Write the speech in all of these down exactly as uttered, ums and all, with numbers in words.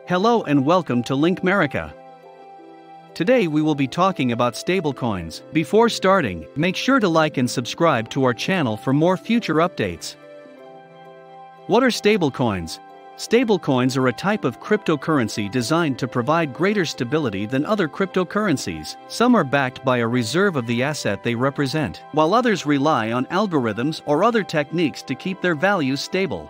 Hello and welcome to Link America. Today we will be talking about stablecoins. Before starting, make sure to like and subscribe to our channel for more future updates. What are stablecoins? Stablecoins are a type of cryptocurrency designed to provide greater stability than other cryptocurrencies. Some are backed by a reserve of the asset they represent, while others rely on algorithms or other techniques to keep their values stable.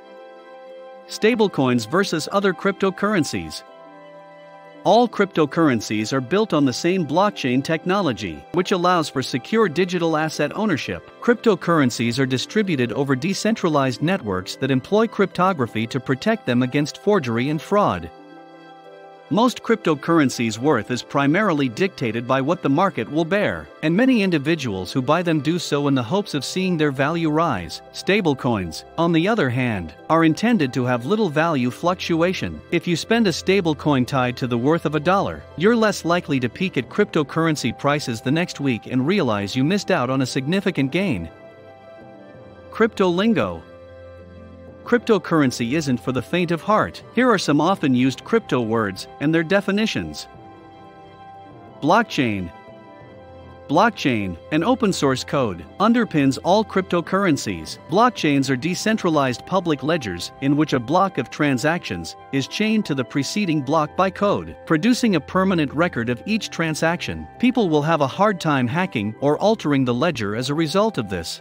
Stablecoins versus other cryptocurrencies. All cryptocurrencies are built on the same blockchain technology, which allows for secure digital asset ownership. Cryptocurrencies are distributed over decentralized networks that employ cryptography to protect them against forgery and fraud. Most cryptocurrencies' worth is primarily dictated by what the market will bear, and many individuals who buy them do so in the hopes of seeing their value rise. Stablecoins, on the other hand, are intended to have little value fluctuation. If you spend a stablecoin tied to the worth of a dollar, you're less likely to peak at cryptocurrency prices the next week and realize you missed out on a significant gain. Crypto lingo. Cryptocurrency isn't for the faint of heart. Here are some often used crypto words and their definitions. Blockchain. Blockchain, an open source code, underpins all cryptocurrencies. Blockchains are decentralized public ledgers in which a block of transactions is chained to the preceding block by code, producing a permanent record of each transaction. People will have a hard time hacking or altering the ledger as a result of this.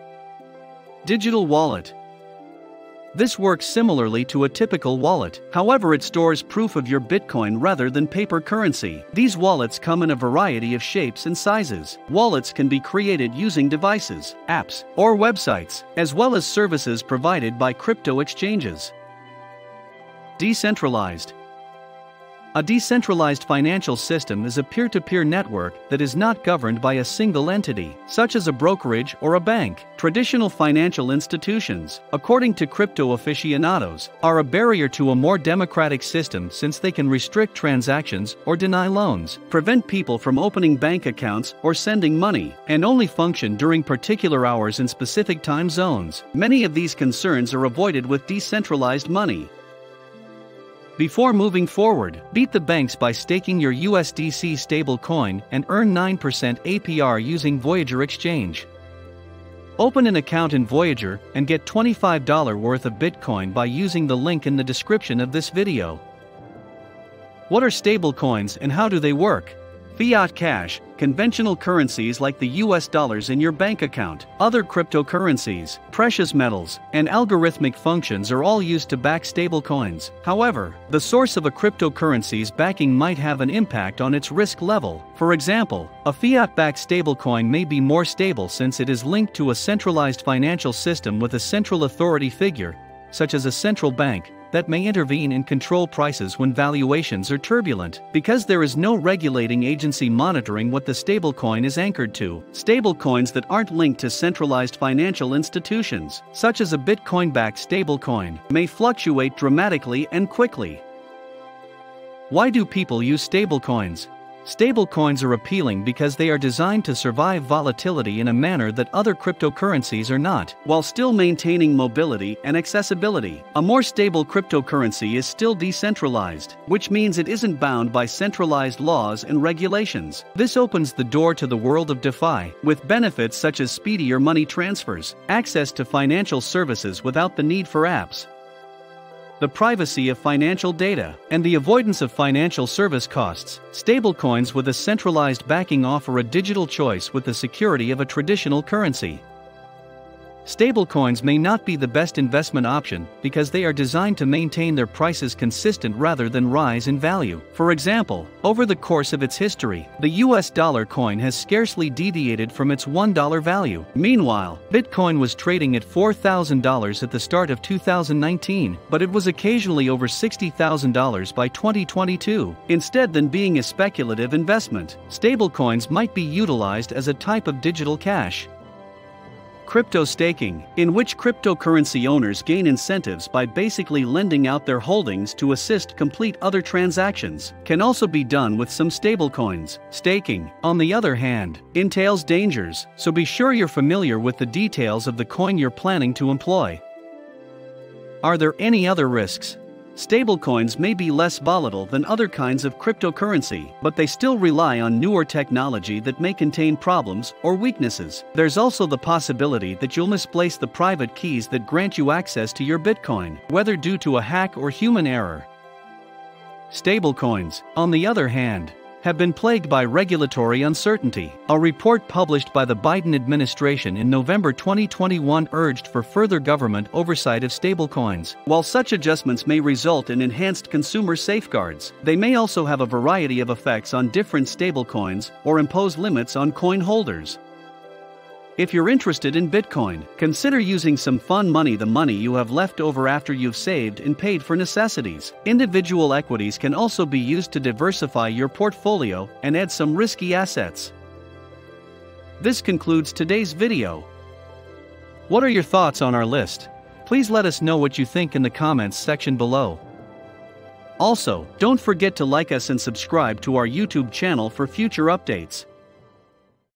Digital wallet. This works similarly to a typical wallet, however it stores proof of your Bitcoin rather than paper currency. These wallets come in a variety of shapes and sizes. Wallets can be created using devices, apps, or websites, as well as services provided by crypto exchanges. Decentralized. A decentralized financial system is a peer-to-peer network that is not governed by a single entity, such as a brokerage or a bank. Traditional financial institutions, according to crypto aficionados, are a barrier to a more democratic system since they can restrict transactions or deny loans, prevent people from opening bank accounts or sending money, and only function during particular hours in specific time zones. Many of these concerns are avoided with decentralized money. Before moving forward, beat the banks by staking your U S D C stablecoin and earn nine percent A P R using Voyager exchange. Open an account in Voyager and get twenty-five dollars worth of Bitcoin by using the link in the description of this video. What are stablecoins and how do they work? Fiat cash, conventional currencies like the U S dollars in your bank account, other cryptocurrencies, precious metals, and algorithmic functions are all used to back stablecoins. However, the source of a cryptocurrency's backing might have an impact on its risk level. For example, a fiat-backed stablecoin may be more stable since it is linked to a centralized financial system with a central authority figure, such as a central bank, that may intervene and control prices when valuations are turbulent. Because there is no regulating agency monitoring what the stablecoin is anchored to, stablecoins that aren't linked to centralized financial institutions, such as a Bitcoin-backed stablecoin, may fluctuate dramatically and quickly. Why do people use stablecoins? Stablecoins are appealing because they are designed to survive volatility in a manner that other cryptocurrencies are not, while still maintaining mobility and accessibility. A more stable cryptocurrency is still decentralized, which means it isn't bound by centralized laws and regulations. This opens the door to the world of DeFi, with benefits such as speedier money transfers, access to financial services without the need for apps, the privacy of financial data, and the avoidance of financial service costs. Stablecoins with a centralized backing offer a digital choice with the security of a traditional currency. Stablecoins may not be the best investment option because they are designed to maintain their prices consistent rather than rise in value. For example, over the course of its history, the U S dollar coin has scarcely deviated from its one dollar value. Meanwhile, Bitcoin was trading at four thousand dollars at the start of two thousand nineteen, but it was occasionally over sixty thousand dollars by twenty twenty-two. Instead than being a speculative investment, stablecoins might be utilized as a type of digital cash. Crypto staking, in which cryptocurrency owners gain incentives by basically lending out their holdings to assist complete other transactions, can also be done with some stablecoins. Staking, on the other hand, entails dangers, so be sure you're familiar with the details of the coin you're planning to employ. Are there any other risks? Stablecoins may be less volatile than other kinds of cryptocurrency, but they still rely on newer technology that may contain problems or weaknesses. There's also the possibility that you'll misplace the private keys that grant you access to your Bitcoin, whether due to a hack or human error. Stablecoins, on the other hand, have been plagued by regulatory uncertainty. A report published by the Biden administration in November twenty twenty-one urged for further government oversight of stablecoins. While such adjustments may result in enhanced consumer safeguards, they may also have a variety of effects on different stablecoins or impose limits on coin holders. If you're interested in Bitcoin, consider using some fun money, the money you have left over after you've saved and paid for necessities. Individual equities can also be used to diversify your portfolio and add some risky assets. This concludes today's video. What are your thoughts on our list? Please let us know what you think in the comments section below. Also, don't forget to like us and subscribe to our YouTube channel for future updates.